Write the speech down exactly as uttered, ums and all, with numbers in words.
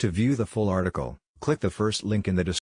To view the full article, click the first link in the description.